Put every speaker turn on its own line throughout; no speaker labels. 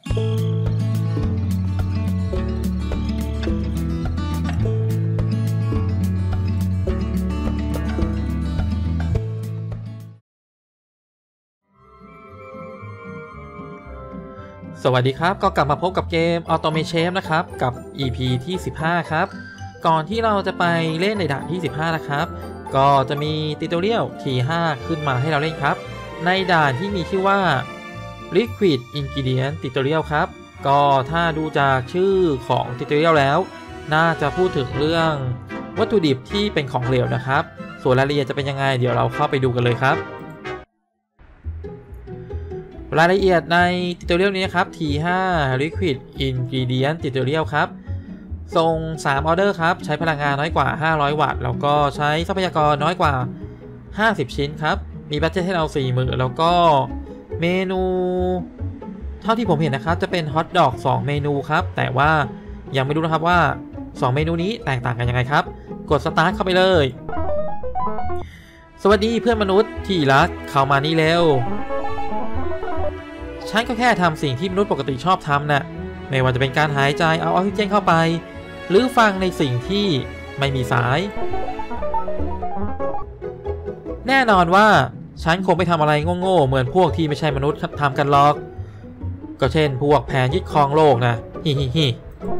สวัสดีครับก็กลับมาพบกับเกม Automation นะครับกับ EP ที่15ครับก่อนที่เราจะไปเล่นในด่านที่15นะครับก็จะมีติวตอเรียลที่5ขึ้นมาให้เราเล่นครับในด่านที่มีชื่อว่า Liquid Ingredient Tutorial ครับก็ถ้าดูจากชื่อของติวตอเรียลแล้วน่าจะพูดถึงเรื่องวัตถุดิบที่เป็นของเหลวนะครับส่วนรายละเอียดจะเป็นยังไงเดี๋ยวเราเข้าไปดูกันเลยครับรายละเอียดในติวตอเรียลนี้นะครับ T5 Liquid Ingredient Tutorial ครับส่ง3ออเดอร์ครับใช้พลังงานน้อยกว่า500วัตต์แล้วก็ใช้ทรัพยากรน้อยกว่า50ชิ้นครับมีบัดเจ็ตให้เรา 40,000 แล้วก็เมนูเท่าที่ผมเห็นนะครับจะเป็นฮอทดอก2เมนูครับแต่ว่ายังไม่รู้นะครับว่า2เมนูนี้แตกต่างกันยังไงครับกดสตาร์ทเข้าไปเลยสวัสดีเพื่อนมนุษย์ที่รักเข้ามานี่เร็วฉันก็แค่ทำสิ่งที่มนุษย์ปกติชอบทำน่ะไม่ว่าจะเป็นการหายใจเอาออกซิเจนเข้าไปหรือฟังในสิ่งที่ไม่มีสายแน่นอนว่าฉันคงไม่ทำอะไรโง่ๆเหมือนพวกที่ไม่ใช่มนุษย์ทำกันหรอกก็เช่นพวกแผนยึดครองโลกนะฮิฮิฮิ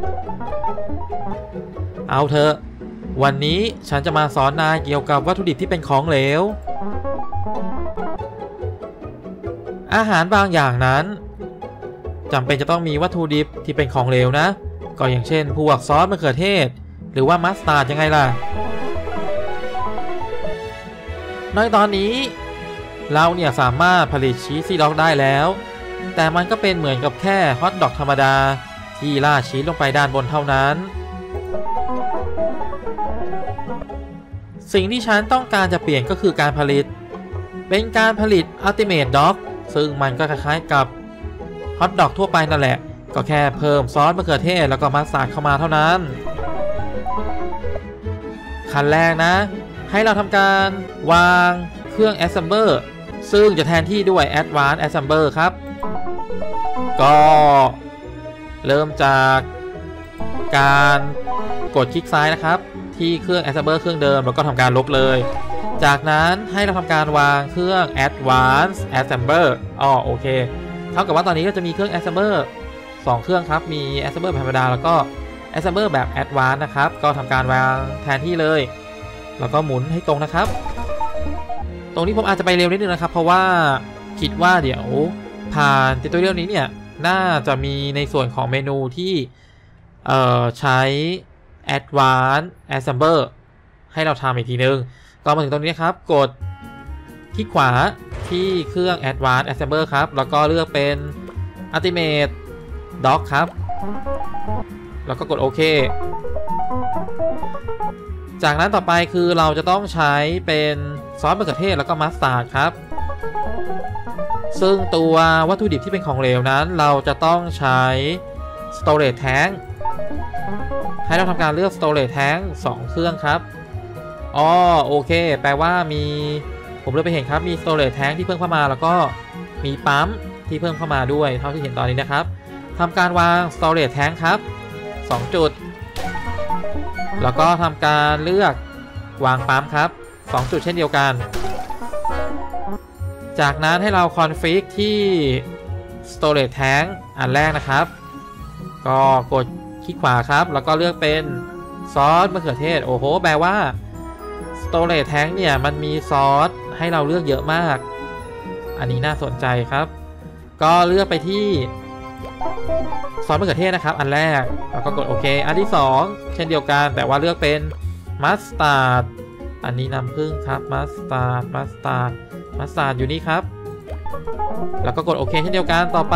เอาเถอะวันนี้ฉันจะมาสอนนายเกี่ยวกับวัตถุดิบที่เป็นของเหลวอาหารบางอย่างนั้นจำเป็นจะต้องมีวัตถุดิบที่เป็นของเหลวนะก็อย่างเช่นพวกซอสมะเขือเทศหรือว่ามัสตาร์ดยังไงล่ะในตอนนี้เราเนี่ยสามารถผลิตชีสซี่ด็อกได้แล้วแต่มันก็เป็นเหมือนกับแค่ฮอทดอกธรรมดาที่ราดชีสลงไปด้านบนเท่านั้นสิ่งที่ฉันต้องการจะเปลี่ยนก็คือการผลิตเป็นการผลิตอัลติเมทด็อกซึ่งมันก็คล้ายๆกับฮอทดอกทั่วไปนั่นแหละก็แค่เพิ่มซอสมะเขือเทศแล้วก็มัสตาร์ดเข้ามาเท่านั้นขั้นแรกนะให้เราทำการวางเครื่อง Assembler ซึ่งจะแทนที่ด้วย Advanced Assembler ครับก็เริ่มจากการกดคลิกซ้ายนะครับที่เครื่อง Assembler เครื่องเดิมแล้วก็ทำการลบเลยจากนั้นให้เราทำการวางเครื่อง Advanced Assembler โอเคเท่ากับว่าตอนนี้ก็จะมีเครื่อง Assembler 2 เครื่องครับมี Assembler แบบธรรมดาแล้วก็ Assembler แบบ Advanced นะครับก็ทำการวางแทนที่เลยแล้วก็หมุนให้ตรงนะครับตรงนี้ผมอาจจะไปเร็วนิดนึงนะครับเพราะว่าคิดว่าเดี๋ยวผ่านติวตอเรียลนี้เนี่ยน่าจะมีในส่วนของเมนูที่ใช้ Advanced Assembler ให้เราทำอีกทีนึงก็มาถึงตรงนี้ครับกดคลิกขวาที่เครื่อง Advanced Assembler ครับแล้วก็เลือกเป็น Ultimate Dock ครับแล้วก็กดโอเคจากนั้นต่อไปคือเราจะต้องใช้เป็นซอสมะเขือเทศแล้วก็มัสตาร์ดครับซึ่งตัววัตถุดิบที่เป็นของเหลวนั้นเราจะต้องใช้ Storage Tank ให้เราทำการเลือก Storage Tank 2 เครื่องครับโอเคแปลว่ามีผมเลือกไปเห็นครับมี Storage Tank ที่เพิ่มเข้ามาแล้วก็มีปั๊มที่เพิ่มเข้ามาด้วยเท่าที่เห็นตอนนี้นะครับทำการวาง Storage Tank ครับ2 จุดแล้วก็ทำการเลือกวางปั๊มครับ2 จุดเช่นเดียวกันจากนั้นให้เราคอนฟิกที่ Storage Tank อันแรกนะครับก็กดคลิกขวาครับแล้วก็เลือกเป็นซอสมะเขือเทศโอ้โหแปลว่า Storage Tank เนี่ยมันมีซอสให้เราเลือกเยอะมากอันนี้น่าสนใจครับก็เลือกไปที่ซอสมะเขือเทศนะครับอันแรกแล้วก็กดโอเคอันที่2เช่นเดียวกันแต่ว่าเลือกเป็นมัสตาร์ดอันนี้น้ำผึ้งครับมัสตาร์ดอยู่นี่ครับแล้วก็กดโอเคเช่นเดียวกันต่อไป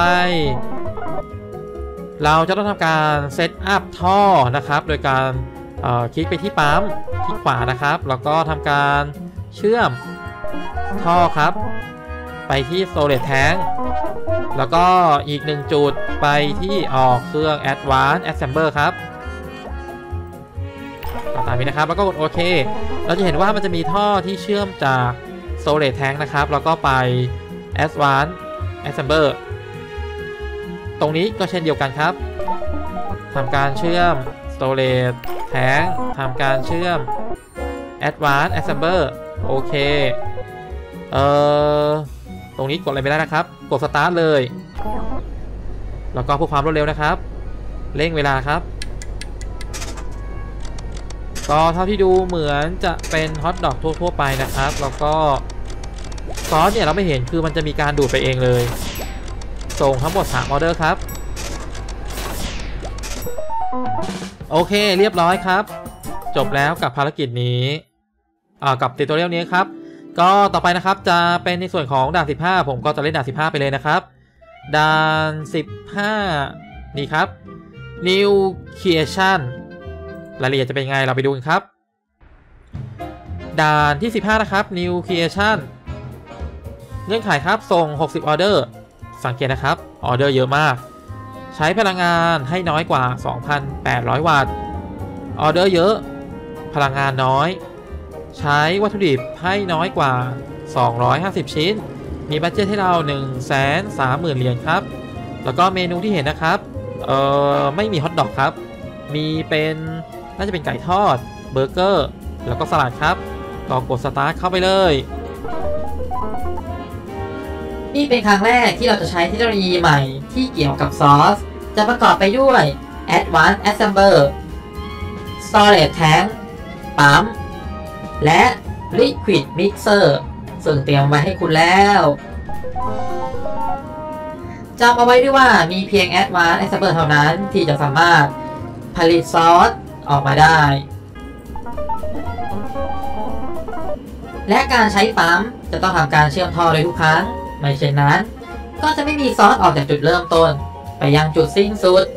เราจะต้องทำการเซตอัพท่อนะครับโดยการคลิกไปที่ปั๊มคลิกขวานะครับแล้วก็ทำการเชื่อมท่อครับไปที่ Storage Tank แล้วก็อีก1จุดไปที่เครื่อง Advanced Assembler ครับตามนี้นะครับแล้วก็กดโอเคเราจะเห็นว่ามันจะมีท่อที่เชื่อมจาก Storage Tank นะครับแล้วก็ไป Advanced Assembler ตรงนี้ก็เช่นเดียวกันครับทำการเชื่อม storage tank ทำการเชื่อม advanced assembler โอเคตรงนี้กดอะไรไม่ได้นะครับกด start เลยแล้วก็เพื่อความรวดเร็วนะครับเร่งเวลาครับก็เท่าที่ดูเหมือนจะเป็นฮอทดอกทั่วๆไปนะครับแล้วก็ซอสเนี่ยเราไม่เห็นคือมันจะมีการดูดไปเองเลยส่งทั้งหมด3ออเดอร์ครับโอเคเรียบร้อยครับจบแล้วกับภารกิจนี้กับติวตอเรียลนี้ครับก็ต่อไปนะครับจะเป็นในส่วนของด่าน15ผมก็จะเล่นด่าน15ไปเลยนะครับด่าน15นี่ครับ New Creation รายละเอียดจะเป็นไงเราไปดูกันครับด่านที่15นะครับ New Creation เงื่อนไขครับส่ง60ออเดอร์สังเกตนะครับออเดอร์เยอะมากใช้พลังงานให้น้อยกว่า 2,800 วัตต์ออเดอร์เยอะพลังงานน้อยใช้วัตถุดิบให้น้อยกว่า250ชิ้นมีบัดเจ็ตให้เรา 130,000 เหรียญครับแล้วก็เมนูที่เห็นนะครับไม่มีฮอทดอกครับมีเป็นน่าจะเป็นไก่ทอดเบอร์เกอร์แล้วก็สลัดครับก็กดสตาร์ทเข้าไปเลย
นี่เป็นครั้งแรกที่เราจะใช้เทคโนโลยีใหม่ที่เกี่ยวกับซอสจะประกอบไปด้วย Advanced Assembler Storage Tank ปั๊มและ Liquid Mixer ซึ่งเตรียมไว้ให้คุณแล้วจำเอาไว้ด้วยว่ามีเพียง Advanced Assembler เท่านั้นที่จะสามารถผลิตซอสออกมาได้และการใช้ปั๊มจะต้องทำการเชื่อมท่อโดยทุกครั้งไม่เช่นนั้นก็จะไม่มีซอสออกจากจุดเริ่มต้นไปยังจุดสิ้นสุด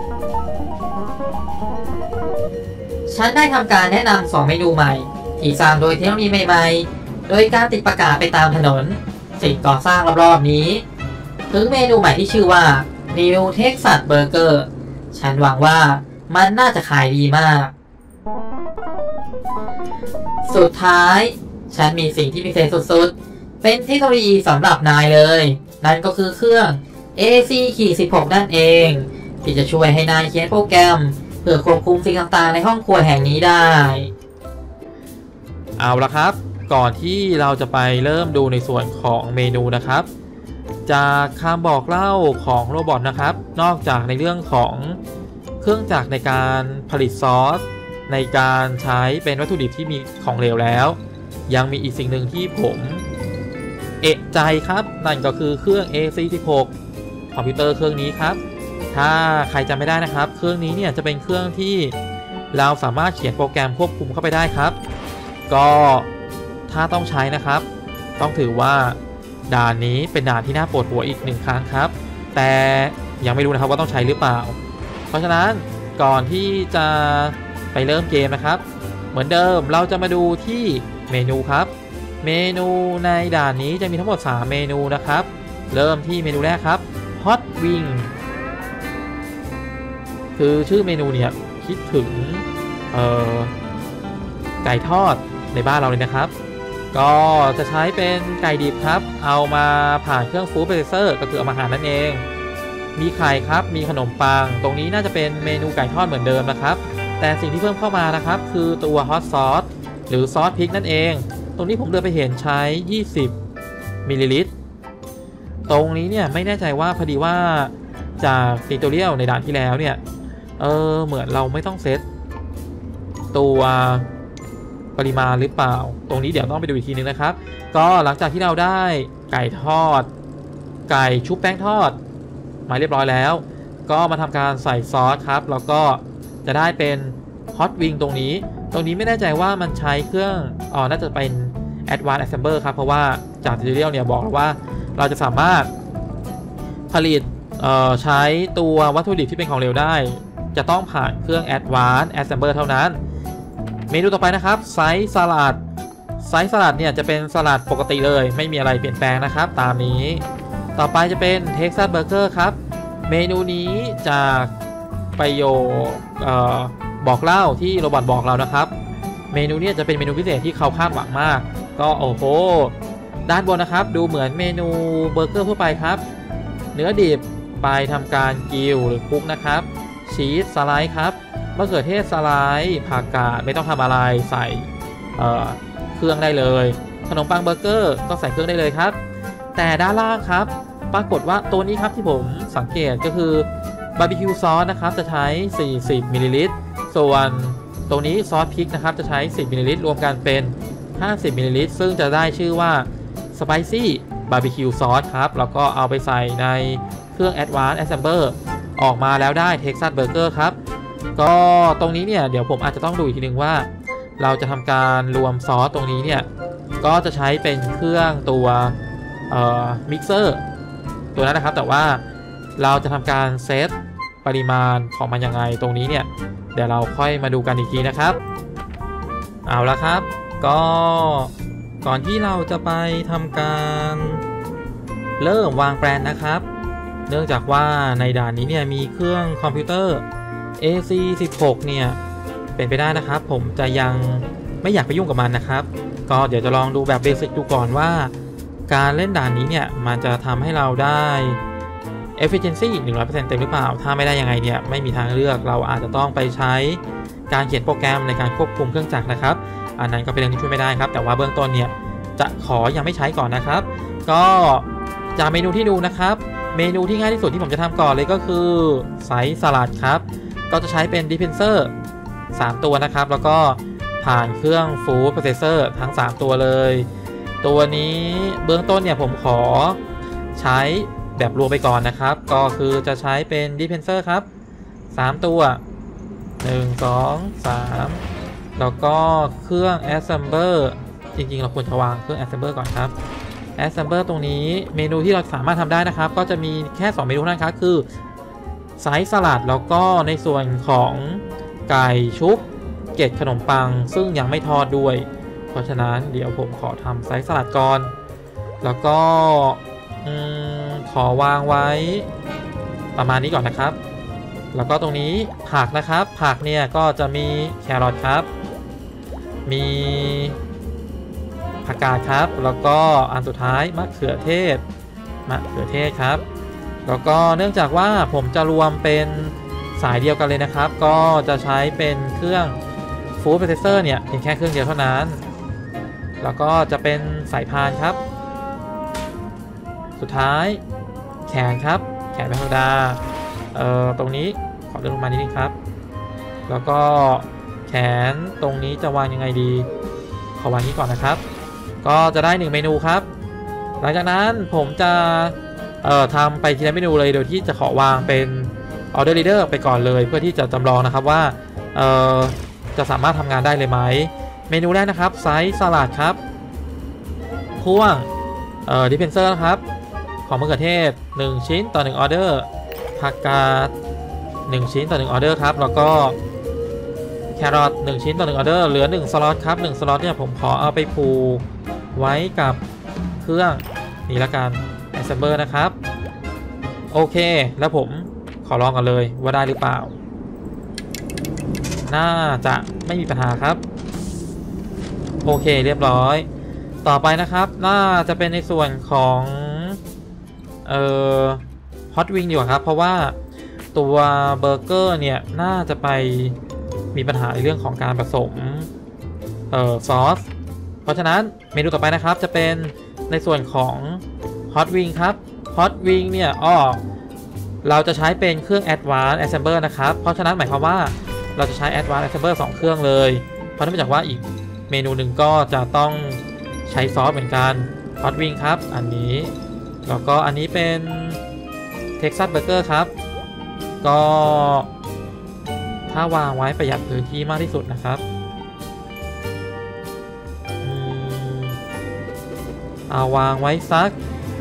ฉันได้ทำการแนะนำ2เมนูใหม่ที่สร้างโดยเทคโนโลยีใหม่ๆโดยการติดประกาศไปตามถนนสิ่งก่อสร้างรอบๆนี้ถึงเมนูใหม่ที่ชื่อว่า New Texas Burger ฉันหวังว่ามันน่าจะขายดีมากสุดท้ายฉันมีสิ่งที่พิเศษสุดๆเป็นเทคโนโลยีสำหรับนายเลยนั่นก็คือเครื่อง AC-16 นั่นเองที่จะช่วยให้นายเขียนโปรแกรมเพื่อควบคุมสิ่งต่างๆในห้องครัวแห่งนี้ได้
เอาละครับก่อนที่เราจะไปเริ่มดูในส่วนของเมนูนะครับจากคำบอกเล่าของโรบอทนะครับนอกจากในเรื่องของเครื่องจักรในการผลิตซอสในการใช้เป็นวัตถุดิบที่มีของเหลวแล้วยังมีอีกสิ่งหนึ่งที่ผมเอะใจครับนั่นก็คือเครื่อง AC-16 คอมพิวเตอร์เครื่องนี้ครับถ้าใครจำไม่ได้นะครับเครื่องนี้เนี่ยจะเป็นเครื่องที่เราสามารถเขียนโปรแกรมควบคุมเข้าไปได้ครับก็ถ้าต้องใช้นะครับต้องถือว่าด่านนี้เป็นด่านที่น่าปวดหัวอีก1ครั้งครับแต่ยังไม่รู้นะครับว่าต้องใช้หรือเปล่าเพราะฉะนั้นก่อนที่จะไปเริ่มเกมนะครับเหมือนเดิมเราจะมาดูที่เมนูครับเมนูในด่านนี้จะมีทั้งหมด3เมนูนะครับเริ่มที่เมนูแรกครับ Hot Wing คือชื่อเมนูเนี่ยคิดถึงไก่ทอดในบ้านเราเลยนะครับก็จะใช้เป็นไก่ดิบครับเอามาผ่านเครื่องฟู้ดโปรเซสเซอร์ก็คือเอามาหั่นนั่นเองมีไข่ครับมีขนมปังตรงนี้น่าจะเป็นเมนูไก่ทอดเหมือนเดิมนะครับแต่สิ่งที่เพิ่มเข้ามานะครับคือตัวฮอตซอสหรือซอสพริกนั่นเองตรงนี้ผมเดินไปเห็นใช้20มิลลิลิตรตรงนี้เนี่ยไม่แน่ใจว่าพอดีว่าจากติวตอเรียลในด่านที่แล้วเนี่ยเหมือนเราไม่ต้องเซตตัวปริมาณหรือเปล่าตรงนี้เดี๋ยวต้องไปดูอีกทีนึงนะครับก็หลังจากที่เราได้ไก่ทอดไก่ชุบแป้งทอดมาเรียบร้อยแล้วก็มาทำการใส่ซอสครับแล้วก็จะได้เป็นฮอตวิงตรงนี้ไม่แน่ใจว่ามันใช้เครื่องน่าจะเป็น Advanced Assembler ครับเพราะว่าจากทิวตอเรียลเนี่ยบอกว่าเราจะสามารถผลิตใช้ตัววัตถุดิบที่เป็นของเหลวได้จะต้องผ่านเครื่อง Advanced Assembler เท่านั้นเมนูต่อไปนะครับไซส์สลัดเนี่ยจะเป็นสลัดปกติเลยไม่มีอะไรเปลี่ยนแปลงนะครับตามนี้ต่อไปจะเป็น Texas Burger ครับเมนูนี้จากประโยคบอกเล่าที่โรบอทบอกเรานะครับเมนูนี้จะเป็นเมนูพิเศษที่เขาคาดหวังมากก็โอ้โหด้านบนนะครับดูเหมือนเมนูเบอร์เกอร์ทั่วไปครับเนื้อดิบไปทำการกิลหรือคุกนะครับชีสสไลด์ครับมะเขือเทศสไลด์ผักกาดไม่ต้องทำอะไรใส่เครื่องได้เลยขนมปังเบอร์เกอร์ก็ใส่เครื่องได้เลยครับแต่ด้านล่างครับปรากฏว่าตัวนี้ครับที่ผมสังเกตก็คือบาร์บีคิวซอสนะครับจะใช้40มิลลิลิตรส่วนตรงนี้ซอสพริกนะครับจะใช้10มิลลิลิตรรวมกันเป็น50มิลลิลิตรซึ่งจะได้ชื่อว่าสไปซี่บาร์บีคิวซอสครับแล้วก็เอาไปใส่ในเครื่อง Advanced Assembler ออกมาแล้วได้ Texas Burger ครับก็ตรงนี้เนี่ยเดี๋ยวผมอาจจะต้องดูอีกทีนึงว่าเราจะทำการรวมซอสตรงนี้เนี่ยก็จะใช้เป็นเครื่องตัวมิกเซอร์ตัวนั้นนะครับแต่ว่าเราจะทำการเซตปริมาณของมันยังไงตรงนี้เนี่ยเดี๋ยวเราค่อยมาดูกันอีกทีนะครับเอาละครับก็ก่อนที่เราจะไปทำการเริ่มวางแปลนนะครับเนื่องจากว่าในด่านนี้เนี่ยมีเครื่องคอมพิวเตอร์ AC16 เนี่ยเป็นไปได้นะครับผมจะยังไม่อยากไปยุ่งกับมันนะครับก็เดี๋ยวจะลองดูแบบเบสิกดูก่อนว่าการเล่นด่านนี้เนี่ยมันจะทำให้เราได้ efficiency 100% เต็มหรือเปล่าถ้าไม่ได้ยังไงเนี่ยไม่มีทางเลือกเราอาจจะต้องไปใช้การเขียนโปรแกรมในการควบคุมเครื่องจักรนะครับอันนั้นก็เป็นเรื่องที่ช่วยไม่ได้ครับแต่ว่าเบื้องต้นเนี่ยจะขอยังไม่ใช้ก่อนนะครับก็จากเมนูที่ดูนะครับเมนูที่ง่ายที่สุดที่ผมจะทำก่อนเลยก็คือไซส์สลัดครับก็จะใช้เป็น dispenser 3 ตัวนะครับแล้วก็ผ่านเครื่อง food processor ทั้ง3ตัวเลยตัวนี้เบื้องต้นเนี่ยผมขอใช้แบบรวมไปก่อนนะครับก็คือจะใช้เป็น dispenser ครับ3ตัว1 2 3แล้วก็เครื่อง assembler จริงๆเราควรจะวางเครื่อง assembler ก่อนครับ assembler ตรงนี้เมนูที่เราสามารถทำได้นะครับก็จะมีแค่2เมนูนั่นครับคือไซส์สลัดแล้วก็ในส่วนของไก่ชุบเกล็ดขนมปังซึ่งยังไม่ทอดด้วยเพราะฉะนั้นเดี๋ยวผมขอทำไซส์สลัดก่อนแล้วก็ขอวางไว้ประมาณนี้ก่อนนะครับแล้วก็ตรงนี้ผักนะครับผักเนี่ยก็จะมีแครอทครับมีผักกาดครับแล้วก็อันสุดท้ายมะเขือเทศครับแล้วก็เนื่องจากว่าผมจะรวมเป็นสายเดียวกันเลยนะครับก็จะใช้เป็นเครื่อง Food Processor เนี่ยเพียงแค่เครื่องเดียวเท่านั้นแล้วก็จะเป็นสายพานครับสุดท้ายแขนครับแขนแบบธรรมดาตรงนี้ขอเลื่อนลงมานิดนึงครับแล้วก็แขนตรงนี้จะวางยังไงดีขอวางนี้ก่อนนะครับก็จะได้1เมนูครับหลังจากนั้นผมจะทำไปทีละเมนูเลยโดยที่จะขอวางเป็น Order Leader ไปก่อนเลยเพื่อที่จะจำลองนะครับว่าจะสามารถทำงานได้เลยไหมเมนูแรกนะครับไซส์สลัดครับพ่วงdispenser นะครับของมะเขือเทศ1ชิ้นต่อ1ออเดอร์ผักกาด1ชิ้นต่อ1ออเดอร์ครับแล้วก็แครอท1ชิ้นต่อ1ออเดอร์เหลือ1สล็อตครับ1สล็อตเนี่ยผมขอเอาไปผูกไว้กับเครื่องนี้ละกัน Assembler นะครับโอเคแล้วผมขอลองกันเลยว่าได้หรือเปล่าน่าจะไม่มีปัญหาครับโอเคเรียบร้อยต่อไปนะครับน่าจะเป็นในส่วนของฮอตวิงดีกว่าครับเพราะว่าตัวเบอร์เกอร์เนี่ยน่าจะไปมีปัญหาในเรื่องของการผสมซอสเพราะฉะนั้นเมนูต่อไปนะครับจะเป็นในส่วนของฮอตวิงครับฮอตวิงเนี่ยเราจะใช้เป็นเครื่อง Advanced Assembler นะครับเพราะฉะนั้นหมายความว่าเราจะใช้ Advanced Assembler 2 เครื่องเลยเพราะเนื่องจากว่าอีกเมนูหนึ่งก็จะต้องใช้ซอสเหมือนกันฮอตวิงครับอันนี้แล้วก็อันนี้เป็น Texas Burger ครับก็ถ้าวางไว้ประหยัดพื้นที่มากที่สุดนะครับเอาวางไว้สัก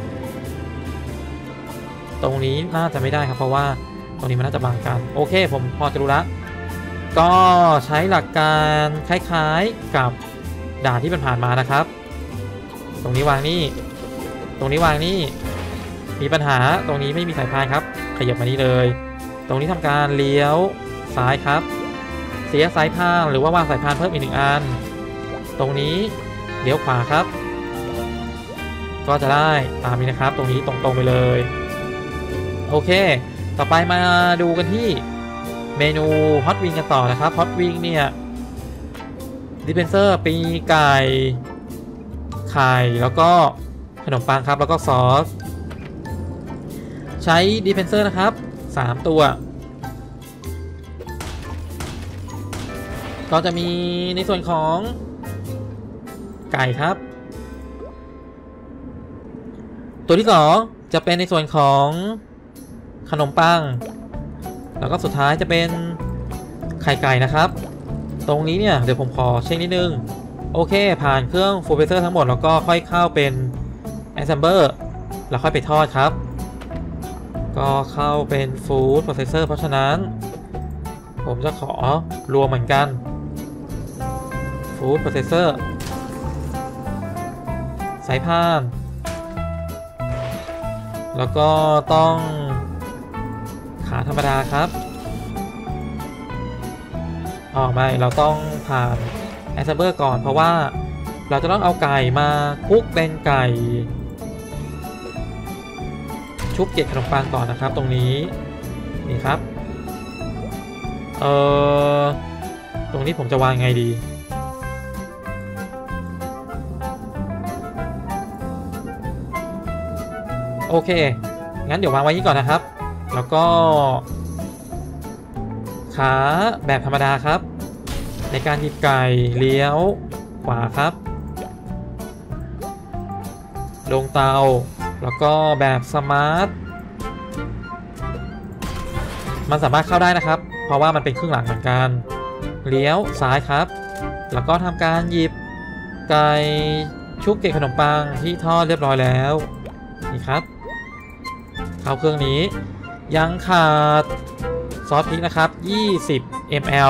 ตรงนี้น่าจะไม่ได้ครับเพราะว่าตรงนี้มันน่าจะบังกันโอเคผมพอจะรู้ละก็ใช้หลักการคล้ายๆกับด่านที่ผ่านมานะครับตรงนี้วางนี่ตรงนี้วางนี่มีปัญหาตรงนี้ไม่มีสายพานครับขยับมานี่เลยตรงนี้ทำการเลี้ยวซ้ายครับเสียสายพานหรือว่าวางสายพานเพิ่มอีก1อันตรงนี้เลี้ยวขวาครับก็จะได้ตามนี้นะครับตรงนี้ตรงๆไปเลยโอเคต่อไปมาดูกันที่เมนูฮอตวิงกันต่อนะครับฮอตวิงเนี่ยดิสเพนเซอร์ปีไก่ไข่แล้วก็ขนมปังครับแล้วก็ซอสใช้ดิสเพนเซอร์นะครับ3ตัวก็จะมีในส่วนของไก่ครับตัวที่2จะเป็นในส่วนของขนมปังแล้วก็สุดท้ายจะเป็นไข่ไก่นะครับตรงนี้เนี่ยเดี๋ยวผมขอเช็คนิดนึงโอเคผ่านเครื่องฟูลเพรสเซอร์ทั้งหมดแล้วก็ค่อยเข้าเป็นแอสเซมเบอร์แล้วค่อยไปทอดครับก็เข้าเป็นฟู้ดโปรเซสเซอร์เพราะฉะนั้นผมจะขอรวมเหมือนกันฟู้ดโปรเซสเซอร์สายพานแล้วก็ต้องขาธรรมดาครับไม่เราต้องผ่านแอสเซมเบอร์ก่อนเพราะว่าเราจะต้องเอาไก่มาคลุกเป็นไก่ชุบเกล็ดขนมปังก่อนนะครับตรงนี้นี่ครับตรงนี้ผมจะวางไงดีโอเคงั้นเดี๋ยววางไว้นี้ก่อนนะครับแล้วก็ขาแบบธรรมดาครับในการหยิบไก่เลี้ยวขวาครับลงเตาแล้วก็แบบสมาร์ทมันสามารถเข้าได้นะครับเพราะว่ามันเป็นครึ่งหลังเหมือนกันเลี้ยวซ้ายครับแล้วก็ทำการหยิบไก่ชุบเกล็ดขนมปังที่ทอดเรียบร้อยแล้วนี่ครับเข้าเครื่องนี้ยังขาดซอสพริกนะครับ20 ml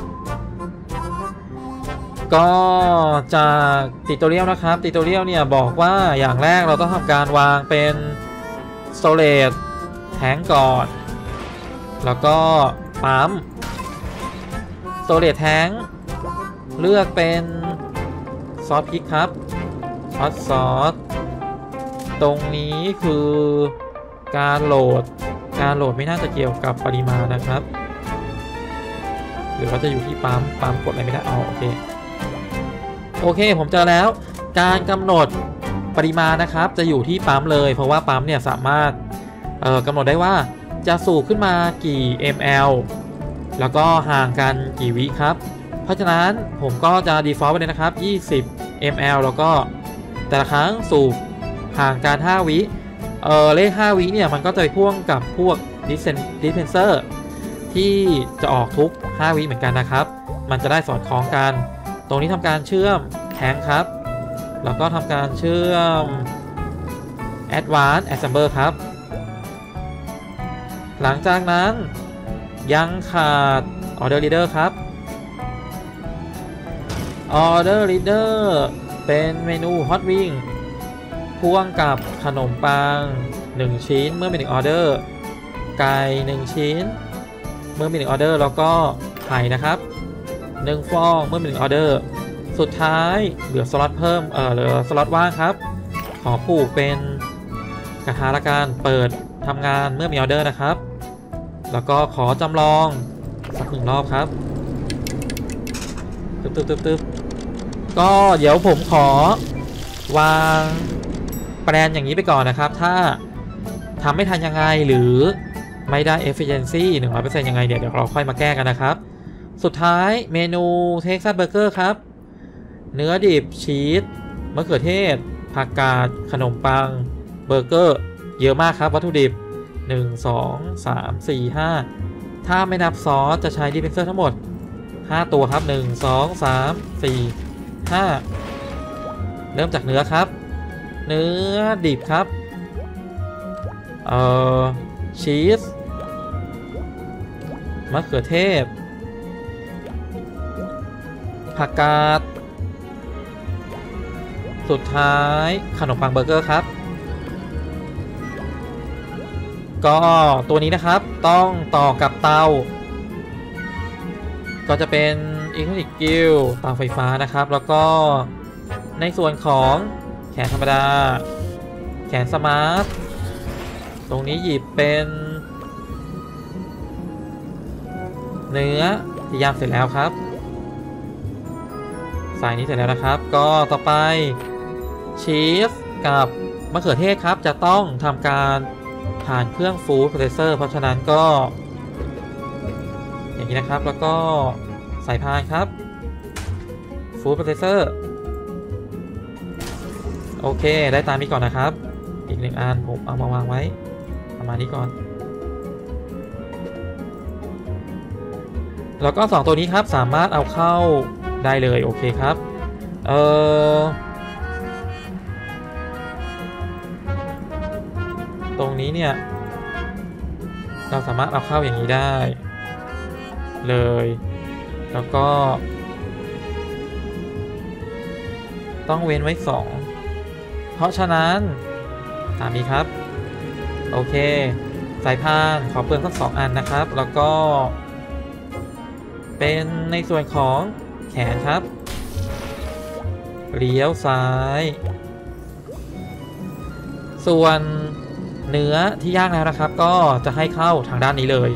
ก็จากติโตเรียลนะครับติโตเรียลเนี่ยบอกว่าอย่างแรกเราต้องทำการวางเป็นสโตรจแทงก่อนแล้วก็ปั๊มสโตรจแทงเลือกเป็นซอสพริกครับซอสตรงนี้คือการโหลดไม่น่าจะเกี่ยวกับปริมาณนะครับหรือว่าจะอยู่ที่ปั๊มกดอะไรไม่ได้โอเคผมเจอแล้วการกำหนดปริมาณนะครับจะอยู่ที่ปั๊มเลยเพราะว่าปั๊มเนี่ยสามารถกำหนดได้ว่าจะสูบขึ้นมากี่ ml แล้วก็ห่างกันกี่วิครับเพราะฉะนั้นผมก็จะ default ไปเลยนะครับ20 ml แล้วก็แต่ละครั้งสูบห่างกัน5วิเลข5วิเนี่ยมันก็จะไปพ่วงกับพวก dispenser ที่จะออกทุก5วิเหมือนกันนะครับมันจะได้สอดคล้องกันตรงนี้ทำการเชื่อมแทงครับแล้วก็ทำการเชื่อม Advanced Assembler ครับหลังจากนั้นยังขาด Order Reader ครับ Order Reader เป็นเมนู Hot Wing พ่วงกับขนมปัง1ชิ้นเมื่อมี1ออเดอร์ไก่1ชิ้นเมื่อมี1ออเดอร์แล้วก็ไข่นะครับ1ฟองเมื่อมี1ออเดอร์สุดท้ายเหลือสล็อตเพิ่มเหลือสล็อตว่างครับขอผูกเป็นกระทะละกันเปิดทำงานเมื่อมีออเดอร์นะครับแล้วก็ขอจำลองสัก1รอบครับตึ๊บก็เดี๋ยวผมขอวางแปลนอย่างนี้ไปก่อนนะครับถ้าทำไม่ทันยังไงหรือไม่ได้ efficiency 100% ยังไงเดี๋ยวเราค่อยมาแก้กันนะครับสุดท้ายเมนู Texas Burger ครับเนื้อดิบชีสมะเขือเทศผักกาดขนมปังเบอร์เกอร์เยอะมากครับวัตถุดิบ1 2 3 4 5ถ้าไม่นับซอสจะใช้ดิสเพนเซอร์ทั้งหมด5ตัวครับ1 2 3 4 5เริ่มจากเนื้อครับเนื้อดิบครับชีสมะเขือเทศผักกาดสุดท้ายขนมปังเบอร์เกอร์ครับก็ตัวนี้นะครับต้องต่อกับเตาก็จะเป็นอิเล็กทรอนิกส์กิลเตาไฟฟ้านะครับแล้วก็ในส่วนของแขนธรรมดาแขนสมาร์ทตรงนี้หยิบเป็นเนื้อที่ย่างเสร็จแล้วครับใส่นี้เสร็จแล้วนะครับก็ต่อไปชีสกับมะเขือเทศครับจะต้องทำการผ่านเครื่องฟู้ดโปรเซสเซอร์เพราะฉะนั้นก็อย่างนี้นะครับแล้วก็ใส่พานครับฟู้ดโปรเซสเซอร์โอเคได้ตามนี้ก่อนนะครับอีก1 อันผมเอามาวางไว้ประมาณนี้ก่อนแล้วก็2ตัวนี้ครับสามารถเอาเข้าได้เลยโอเคครับตรงนี้เนี่ยเราสามารถเอาเข้าอย่างนี้ได้เลยแล้วก็ต้องเว้นไว้2เพราะฉะนั้นตามนี้ครับโอเคสายพานขอเปลืองสัก2 อันนะครับแล้วก็เป็นในส่วนของแขนครับเลี้ยวซ้ายส่วนเนื้อที่ย่างแล้วนะครับก็จะให้เข้าทางด้านนี้เลย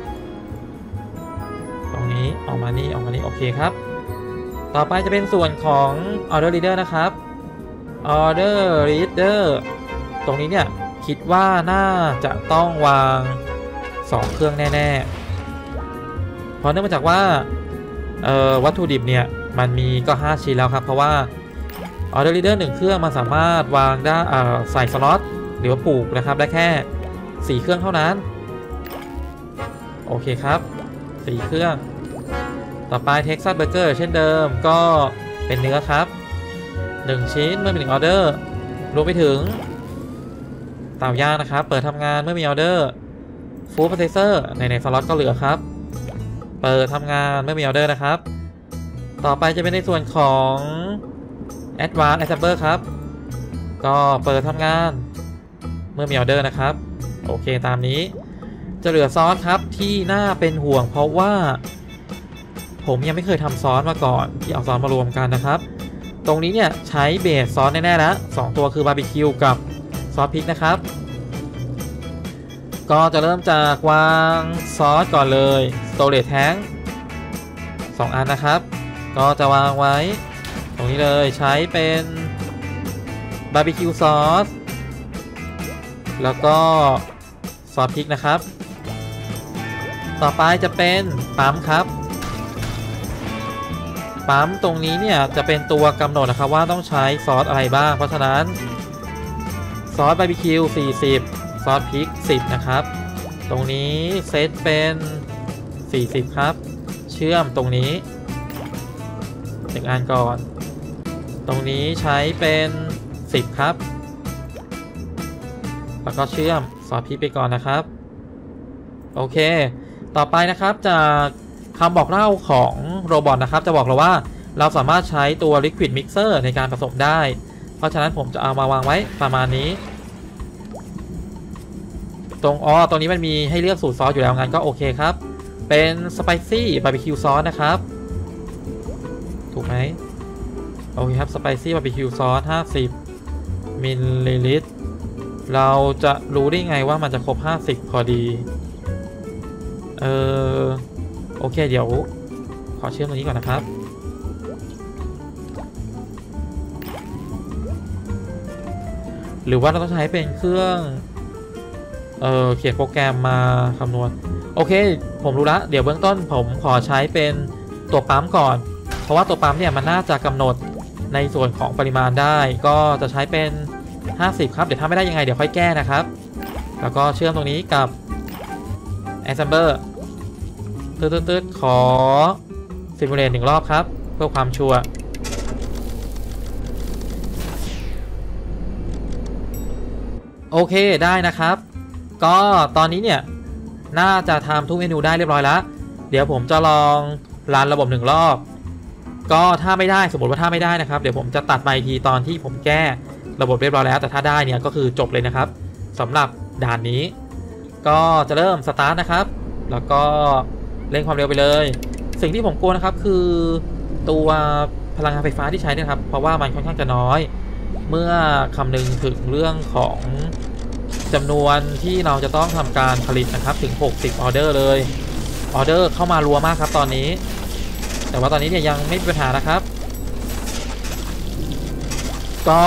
ตรงนี้ออกมานี่โอเคครับต่อไปจะเป็นส่วนของ Order Reader นะครับ Order Reader ตรงนี้เนี่ยคิดว่าน่าจะต้องวาง2 เครื่องแน่ๆเพราะเนื่องมาจากว่าวัตถุดิบเนี่ยมันมีก็5 ชิ้นแล้วครับเพราะว่า Order Reader 1 เครื่องมันสามารถวางได้ใส่สล็อตหรือว่าผูกนะครับได้แค่4 เครื่องเท่านั้นโอเคครับ4 เครื่องต่อไป Texas Burger เช่นเดิมก็เป็นเนื้อครับ1 ชิ้นเมื่อมี1 ออเดอร์รวมไปถึงเตาย่างนะครับเปิดทำงานเมื่อมีออเดอร์ Food Processor ในสล็อตก็เหลือครับเปิดทำงานเมื่อมีออเดอร์นะครับต่อไปจะเป็นในส่วนของ Advanced Assembler ครับก็เปิดทำงานเมื่อมีออเดอร์นะครับโอเคตามนี้จะเหลือซอสครับที่น่าเป็นห่วงเพราะว่าผมยังไม่เคยทำซอสมาก่อนที่เอาซอสมารวมกันนะครับตรงนี้เนี่ยใช้เบสซอสแน่ๆแล้ว2 ตัวคือบาร์บีคิวกับซอสพริกนะครับก็จะเริ่มจากวางซอสก่อนเลยสโตเรจแทง2 อันนะครับก็จะวางไว้ตรงนี้เลยใช้เป็นบาร์บีคิวซอสแล้วก็ซอสพริกนะครับต่อไปจะเป็นปั๊มครับปั๊มตรงนี้เนี่ยจะเป็นตัวกำหนดนะครับว่าต้องใช้ซอสอะไรบ้างเพราะฉะนั้นซอสบาร์บีคิว40ซอสพริก10นะครับตรงนี้เซตเป็น40ครับเชื่อมตรงนี้1 อันก่อนตรงนี้ใช้เป็น10ครับแล้วก็เชื่อมซอสพริกไปก่อนนะครับโอเคต่อไปนะครับจากคำบอกเล่าของโรบอทนะครับจะบอกเราว่าเราสามารถใช้ตัว Liquid Mixer ในการผสมได้เพราะฉะนั้นผมจะเอามาวางไว้ประมาณนี้ตรงนี้มันมีให้เลือกสูตรซอสอยู่แล้วงั้นก็โอเคครับเป็น Spicy Barbecue Sauce นะครับถูกไหมโอเคครับ Spicy Barbecue Sauce 50 มิลลิลิตรเราจะรู้ได้ไงว่ามันจะครบ50พอดีโอเคเดี๋ยวขอเชื่อมตรงนี้ก่อนนะครับหรือว่าเราต้องใช้เป็นเครื่องเขียนโปรแกรมมาคำนวณโอเคผมรู้ละเดี๋ยวเบื้องต้นผมขอใช้เป็นตัวปั๊มก่อนเพราะว่าตัวปั๊มเนี่ยมันน่าจะกำหนดในส่วนของปริมาณได้ก็จะใช้เป็น50ครับเดี๋ยวถ้าไม่ได้ยังไงเดี๋ยวค่อยแก้นะครับแล้วก็เชื่อมตรงนี้กับ Assemblerตืดขอซิมูเลต1 รอบครับเพื่อความชัวร์โอเคได้นะครับก็ตอนนี้เนี่ยน่าจะทำทุกเมนูได้เรียบร้อยแล้วเดี๋ยวผมจะลองรันระบบ1 รอบก็ถ้าไม่ได้สมมติว่าถ้าไม่ได้นะครับเดี๋ยวผมจะตัดไปทีตอนที่ผมแก้ระบบเรียบร้อยแล้วแต่ถ้าได้เนี่ยก็คือจบเลยนะครับสำหรับด่านนี้ก็จะเริ่มสตาร์ทนะครับแล้วก็เร่งความเร็วไปเลยสิ่งที่ผมกลัวนะครับคือตัวพลังงานไฟฟ้าที่ใช้นะครับเพราะว่ามันค่อนข้างจะน้อยเมื่อคำนึงถึงเรื่องของจำนวนที่เราจะต้องทำการผลิตนะครับถึง60 ออเดอร์เลยออเดอร์เข้ามารัวมากครับตอนนี้แต่ว่าตอนนี้เนี่ยยังไม่มีปัญหานะครับก็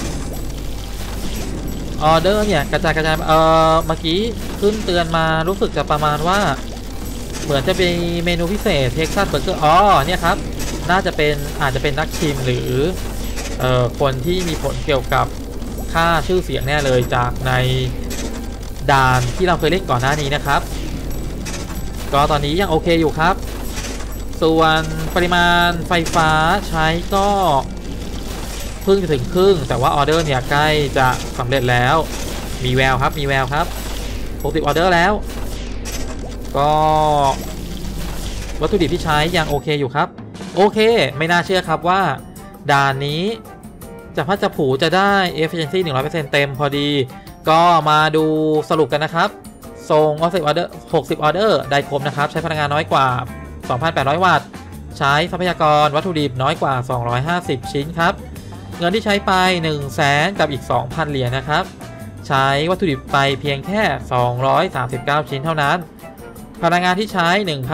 ออเดอร์เนี่ยกระจายเมื่อกี้ขึ้นเตือนมารู้สึกจะประมาณว่าเหมือนจะเป็นเมนูพิเศษเท็กซัสเบอร์เกอร์เนี่ยครับน่าจะเป็นอาจจะเป็นนักชิมหรือคนที่มีผลเกี่ยวกับค่าชื่อเสียงแน่เลยจากในด่านที่เราเคยเล่นก่อนหน้านี้นะครับก็ตอนนี้ยังโอเคอยู่ครับส่วนปริมาณไฟฟ้าใช้ก็เพิ่งจะถึงครึ่งแต่ว่าออเดอร์เนี่ยใกล้จะสำเร็จแล้วมีแววครับมีแววครับ60ออเดอร์แล้วก็วัตถุดิบที่ใช้ยังโอเคอยู่ครับโอเคไม่น่าเชื่อครับว่าด่านนี้จะพัดจะผูจะได้ efficiency 100% เต็มพอดีก็มาดูสรุปกันนะครับส่ง60ออเดอร์ได้ครบนะครับใช้พลังงานน้อยกว่า 2,800 วัตต์ใช้ทรัพยากรวัตถุดิบน้อยกว่า250ชิ้นครับเงินที่ใช้ไป100,000กับอีก 2,000 เหรียญนะครับใช้วัตถุดิบไปเพียงแค่239ชิ้นเท่านั้นพลังงานที่ใช้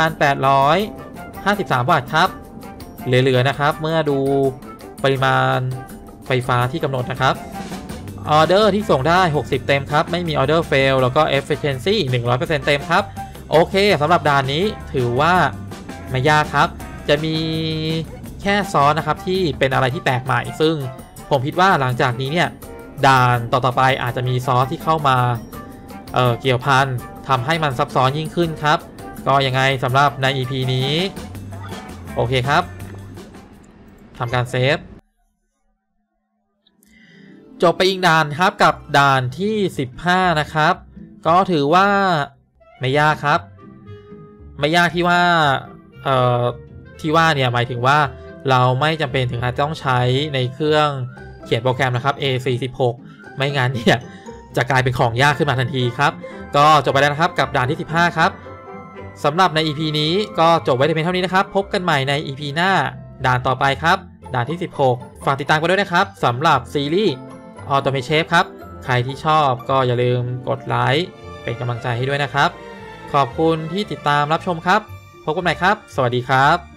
1,853 วัตต์ครับเหลือๆนะครับเมื่อดูปริมาณไฟฟ้าที่กำหนดนะครับออเดอร์ที่ส่งได้60เต็มครับไม่มีออเดอร์เฟลแล้วก็ efficiency 100% เต็มครับโอเคสำหรับด่านนี้ถือว่าไม่ยากครับจะมีแค่ซอสนะครับที่เป็นอะไรที่แปลกใหม่ซึ่งผมคิดว่าหลังจากนี้เนี่ยด่านต่อไปอาจจะมีซอสที่เข้ามาเกี่ยวพันทำให้มันซับซ้อนยิ่งขึ้นครับก็ยังไงสำหรับใน EP นี้โอเคครับทำการเซฟจบไปอีกด่านครับกับด่านที่15นะครับก็ถือว่าไม่ยากครับไม่ยากที่ว่าเนี่ยหมายถึงว่าเราไม่จำเป็นถึงอาจต้องใช้ในเครื่องเขียนโปรแกรมนะครับ A46 ไม่งั้นเนี่ยจะกลายเป็นของยากขึ้นมาทันทีครับก็จบไปแล้วนะครับกับด่านที่15ครับสำหรับใน EP นี้ก็จบไว้แต่เพียงเท่านี้นะครับพบกันใหม่ใน EP หน้าด่านต่อไปครับด่านที่16ฝากติดตามกันด้วยนะครับสำหรับซีรีส์Automate Chef ครับใครที่ชอบก็อย่าลืมกดไลค์เป็นกำลังใจให้ด้วยนะครับขอบคุณที่ติดตามรับชมครับพบกันใหม่ครับสวัสดีครับ